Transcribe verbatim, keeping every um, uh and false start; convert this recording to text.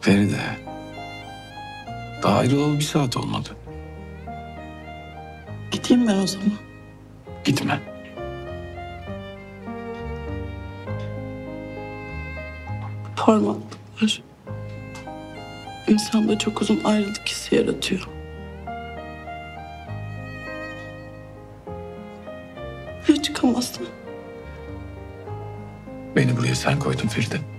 Feride. Daha ayrılalı bir saat olmadı. Gideyim ben o zaman. Gitme. Parmaklıklar insanda çok uzun ayrılık hissi yaratıyor. Ya çıkamazsam? Beni buraya sen koydun Feride.